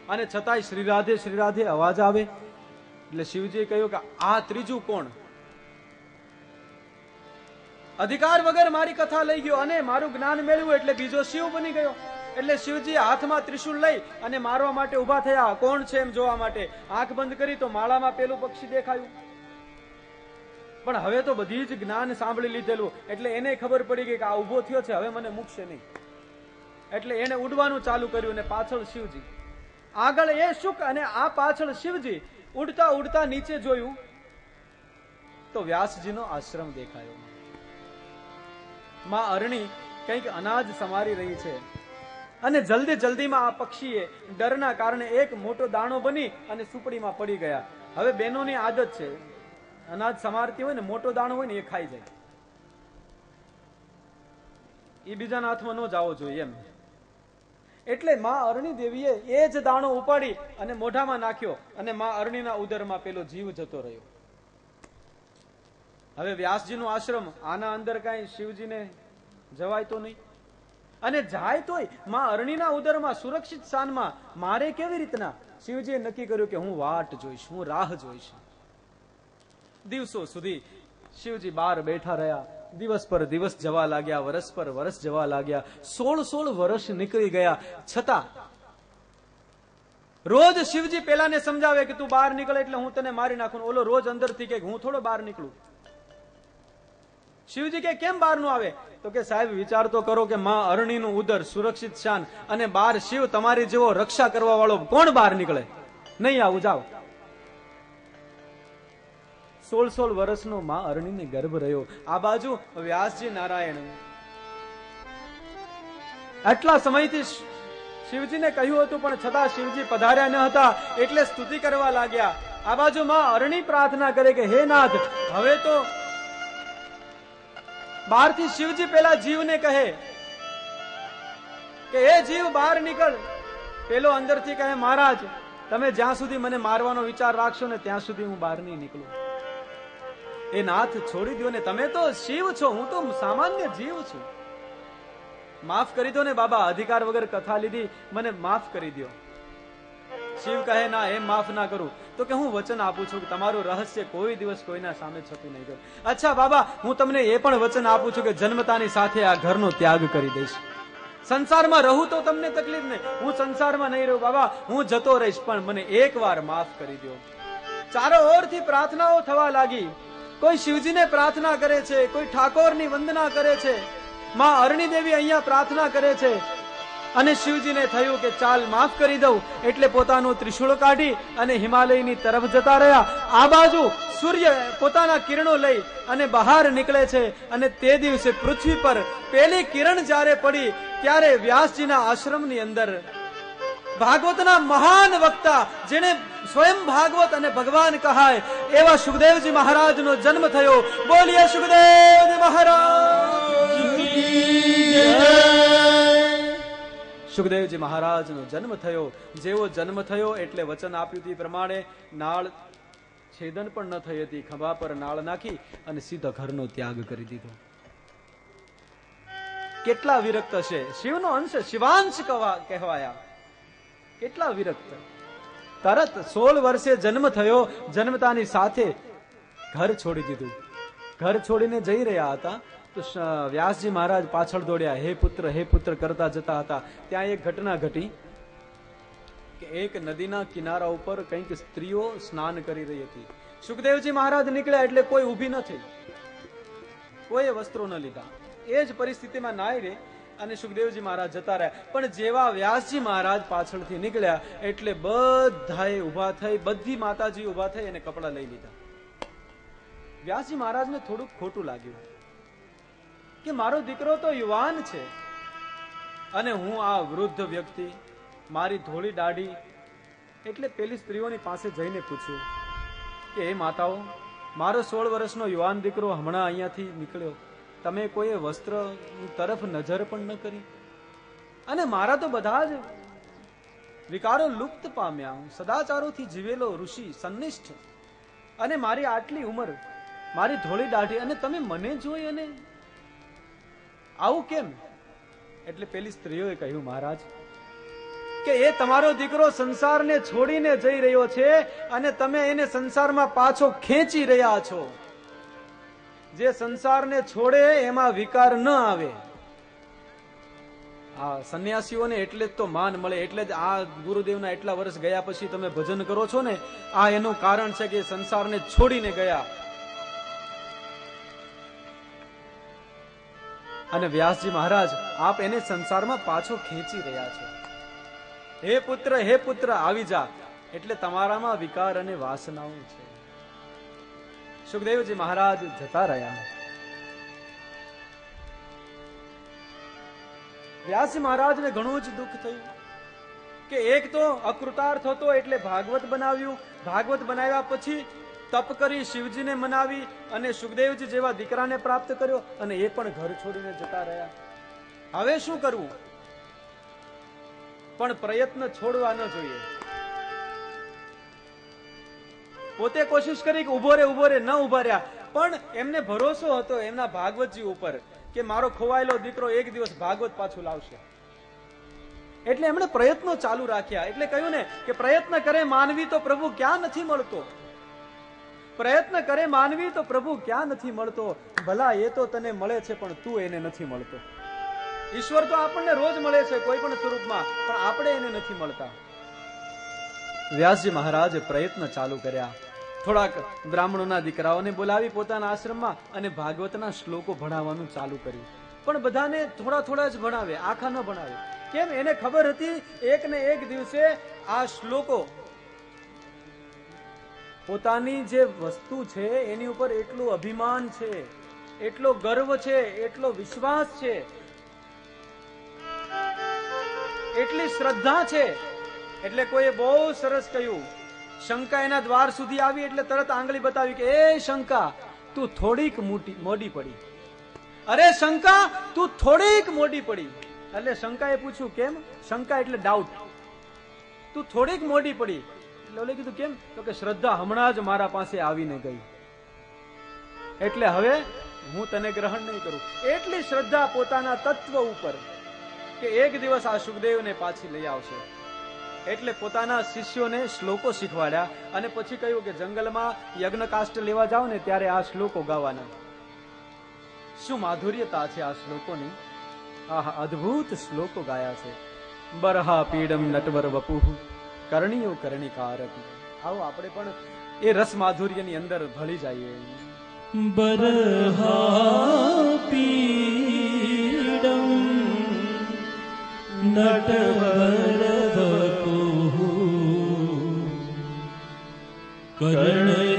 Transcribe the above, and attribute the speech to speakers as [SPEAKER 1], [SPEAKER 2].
[SPEAKER 1] અને છતાંય શ્રી રાધે અવાજ આવે. એટલે શિવજીએ કહ્યું કે આ ત્રીજું કોણ? અધિકાર વગર મારી કથા લઈ ગયો અને મારું જ્ઞાન મેળવ્યું એટલે બીજો શિવ બની ગયો. એટલે શિવજી હાથમાં ત્રિશૂળ લઈ અને મારવા માટે ઉભા થયા. કોણ છે એમ જોવા માટે આંખ બંધ કરી તો માળામાં પેલું પક્ષી દેખાયું. પણ હવે તો બધી જ જ્ઞાન સાંભળી લીધેલું એટલે એને ખબર પડી ગઈ કે આ ઉભો થયો છે, હવે મને મૂકશે નહીં. એટલે એને ઉડવાનું ચાલુ કર્યું. અને પાછળ શિવજી, આગળ એ શુક અને આ પાછળ શિવજી. ઉડતા ઉડતા નીચે જોયું તો વ્યાસજીનો આશ્રમ દેખાયો. માં અરણી કંઈક અનાજ સમારી રહી છે અને જલ્દી જલ્દીમાં આ પક્ષીએ ડરના કારણે એક મોટો દાણો બની અને સુપડીમાં પડી ગયા. હવે બહેનોની આદત છે, અનાજ સમારતી હોય ને મોટો દાણો હોય ને એ ખાઈ જાય. એ બીજાના હાથમાં ન જાવો જોઈએ એમ. એટલે માં અરણી દેવીએ એ જ દાણો ઉપાડી અને મોઢામાં નાખ્યો અને માં અરણીના ઉદરમાં પેલો જીવ જતો રહ્યો. હવે વ્યાસજીનો આશ્રમ, આના અંદર કઈ શિવજીને જવાય તો નહીં. અને જાય તોય માં અરણીના ઉદરમાં સુરક્ષિત સ્થાનમાં મારે કેવી રીતના? શિવજીએ નક્કી કર્યું કે હું વાટ જોઈશ, હું રાહ જોઈશ. દિવસો સુધી શિવજી બહાર બેઠા રહ્યા. દિવસ પર દિવસ જવા લાગ્યા, વર્ષ પર વર્ષ જવા લાગ્યા. 16 વર્ષ નીકળી ગયા. છતાં રોજ શિવજી પેલાને સમજાવે કે તું બહાર નીકળે એટલે હું તને મારી નાખું. ઓલો રોજ અંદરથી કે હું થોડો બહાર નીકળું. શિવજી કે કેમ બહાર નું આવે? તો કે સાહેબ વિચાર તો કરો કે માં અરણીનું ઉદર સુરક્ષિત શાન અને બાર શિવ તમારી જેવો રક્ષા કરવા વાળો કોણ બહાર નીકળે? નહીં આવું, જાઓ. 16 વર્ષનો માં અરણીને ગર્ભ રહ્યો. આ બાજુ વ્યાસજી નારાયણ આટલા સમયથી શિવજીને કહ્યું હતું પણ છતાં શિવજી પધાર્યા ન હતા એટલે સ્તુતિ કરવા લાગ્યા. આ બાજુ માં અરણી પ્રાર્થના કરે કે હે નાથ, હવે તો બહારથી શિવજી પેલા જીવને કહે કે એ જીવ બહાર નીકળ. પેલો અંદરથી કહે મહારાજ તમે જ્યાં સુધી મને મારવાનો વિચાર રાખશો ને ત્યાં સુધી હું બહાર નહીં નીકળું. એ નાથ છોડી દો ને, તમે તો શિવ છો, હું તો સામાન્ય જીવ છું. માફ કરી દો ને બાબા, અધિકાર વગર કથા લીધી, મને માફ કરી દો. શિવ કહે ના, એમ માફ ના કરું. તો કે હું વચન આપું છું કે તમારું રહસ્ય કોઈ દિવસ કોઈના સામે છતું નહીં કરું. અચ્છા બાબા, હું તમને એ પણ વચન આપું છું કે જન્મતાની સાથે આ ઘરનો ત્યાગ કરી દઈશ. સંસારમાં રહું તો તમને તકલીફ નહીં, હું સંસારમાં નહીં રહું બાબા, હું જતો રહીશ, પણ મને એકવાર માફ કરી દો. ચારો ઓરથી પ્રાર્થનાઓ થવા લાગી. કોઈ શિવજીને પ્રાર્થના કરે છે, કોઈ ઠાકોરની વંદના કરે છે. માં અરણી દેવી અહીંયા પ્રાર્થના કરે છે અને શિવજીને થયું કે ચાલ માફ કરી દઉં. એટલે પોતાનું ત્રિશૂળ કાઢી અને હિમાલયની તરફ જતા રહ્યા. આ બાજુ સૂર્ય પોતાના કિરણો લઈ અને બહાર નીકળે છે અને તે દિવસે પૃથ્વી પર પેલી કિરણ જ્યારે પડી ત્યારે વ્યાસજીના આશ્રમની અંદર ભાગવતના મહાન વક્તા, જેને સ્વયં ભાગવત અને ભગવાન કહાય એવા સુખદેવજી મહારાજનો જન્મ થયો. બોલીએ સુખદેવજી મહારાજ. સુખદેવજી મહારાજનો જન્મ થયો. જેવો જન્મ થયો એટલે વચન આપ્યું તે પ્રમાણે નાળ છેદન પણ ન થઈ હતી. ખભા પર નાળ નાખી અને સીધો ઘરનો ત્યાગ કરી દીધો. કેટલા વિરક્ત છે! શિવનો અંશ શિવાંશ કહેવાયા. કેટલા વિરક્ત! તરત 16 વર્ષે જન્મ થયો, જન્મતાની સાથે ઘર છોડી દીધું. ઘર છોડીને જઈ રહ્યા હતા તો વ્યાસજી મહારાજ પાછળ દોડ્યા, હે પુત્ર કરતા જતા હતા. ત્યાં એક ઘટના ઘટી કે એક નદીના કિનારા ઉપર કંઈક સ્ત્રીઓ સ્નાન કરી રહી હતી. સુખદેવજી મહારાજ નીકળ્યા એટલે કોઈ ઊભી ન થઈ, કોઈએ વસ્ત્રો ન લીધા. એ જ પરિસ્થિતિમાં નાઈ રે અને સુખદેવજી મહારાજ જતા રહ્યા. પણ જેવા વ્યાસજી મહારાજ પાછળથી નીકળ્યા એટલે બધાએ ઉભા થઈ, બધી માતાજી ઉભા થઈ અને કપડા લઈ લીધા. વ્યાસજી મહારાજને થોડુંક ખોટું લાગ્યું કે મારો દીકરો તો યુવાન છે અને હું આ વૃદ્ધ વ્યક્તિ, મારી ધોળી દાઢી. એટલે પેલી સ્ત્રીઓની પાસે જઈને પૂછ્યું કે હે માતાઓ, મારો 16 વર્ષનો યુવાન દીકરો હમણાં અહીંયાથી નીકળ્યો, તમે કોઈ વસ્ત્ર તરફ નજર પણ ન કરી અને મારા તો બધા જ વિકારો લુપ્ત પામ્યા. હું સદાચારોથી જીવેલો ઋષિ સંનિષ્ઠ અને મારી આટલી ઉંમર, મારી ધોળી દાઢી, અને તમે મને જોઈ અને આવું કેમ? એટલે પેલી સ્ત્રીઓએ કહ્યું મહારાજ કે એ તમારો દીકરો સંસારને છોડીને જઈ રહ્યો છે અને તમે એને સંસારમાં પાછો ખેંચી રહ્યા છો. જે સંસારને છોડે એમાં વિકાર ન આવે. આ સંન્યાસીઓને એટલે જ તો માન મળે, એટલે જ આ ગુરુદેવના એટલા વર્ષ ગયા પછી તમે ભજન કરો છો ને, આ એનું કારણ છે કે સંસારને છોડીને ગયા. અને વ્યાસજી મહારાજ આપ એને સંસારમાં પાછો ખેંચી રહ્યા છો. હે પુત્ર આવી જા, એટલે તમારામાં વિકાર અને વાસનાઓ છે. સુખદેવજી મહારાજ જતા રહ્યા. વ્યાસજી મહારાજને ઘણું જ દુઃખ થયું કે એક તો અકૃતાર્થ હતો એટલે ભાગવત બનાવ્યું, ભાગવત બનાવ્યા પછી તપ કરી શિવજીને મનાવી અને સુખદેવજી જેવા દીકરાને પ્રાપ્ત કર્યો અને એ પણ ઘર છોડીને જતા રહ્યા. હવે શું કરવું? પણ પ્રયત્ન છોડવા ન જોઈએ. પોતે કોશિશ કરી કે ઉભો રે ન ઉભા રહ્યા, પણ એમને ભરોસો હતો એમના ભાગવતજી ઉપર કે મારો ખોવાયેલો દીકરો એક દિવસ ભાગવત પાછું લાવશે. એટલે એમણે પ્રયત્નો ચાલુ રાખ્યા. એટલે કહ્યું ને કે પ્રયત્ન કરે માનવી તો પ્રભુ ક્યાં નથી મળતો. પ્રયત્ન કરે માનવી તો પ્રભુ ક્યાં નથી મળતો. ભલા એ તો તને મળે છે પણ તું એને નથી મળતો. ઈશ્વર તો આપણને રોજ મળે છે કોઈ પણ સ્વરૂપમાં, પણ આપણે એને નથી મળતા. વ્યાસજી મહારાજે પ્રયત્ન ચાલુ કર્યા. થોડાક બ્રાહ્મણોના દીકરાઓને બોલાવી પોતાના આશ્રમમાં અને ભાગવતના શ્લોકો ભણાવવાનું ચાલુ કર્યું. પણ બધાને થોડા જ ભણાવે, આખા ન ભણાવે. કેમ? એને ખબર હતી એક ને એક દિવસે આ શ્લોકો પોતાની જે વસ્તુ છે એની ઉપર એટલું અભિમાન છે, એટલો ગર્વ છે, એટલો વિશ્વાસ છે, એટલી શ્રદ્ધા છે. એટલે કોઈએ બહુ સરસ કહ્યું, શંકા એના દ્વાર સુધી આવી એટલે તરત આંગળી બતાવી કે એ શંકા તું થોડીક મોડી પડી. અરે શંકા તું થોડીક મોડી પડી. એટલે શંકાએ પૂછ્યું કેમ? શંકા એટલે ડાઉટ. તું થોડીક મોડી પડી. એટલે ઓલે કીધું કેમ? તો કે શ્રદ્ધા હમણાં જ મારા પાસે આવીને ગઈ, એટલે હવે હું તને ગ્રહણ નહીં કરું. એટલી શ્રદ્ધા પોતાના તત્વ ઉપર કે એક દિવસ આ સુખદેવને પાછી લઈ આવશે. એટલે પોતાના શિષ્યોને શ્લોકો શીખવાડ્યા અને પછી કહ્યું કે જંગલમાં યજ્ઞ કાષ્ટ લેવા જાઓ ને ત્યારે આ શ્લોકો ગાવાના. શું માધુર્યતા છે આ શ્લોકોની! આહ, અદ્ભુત શ્લોકો ગાયા છે. બરહા પીડમ નટવર વપુઃ કરણીયો કરણિકારક. આવો આપણે પણ એ રસ માધુર્યની અંદર ભળી જઈએ.
[SPEAKER 2] બરહા પીડમ નટવર વપુઃ કરણય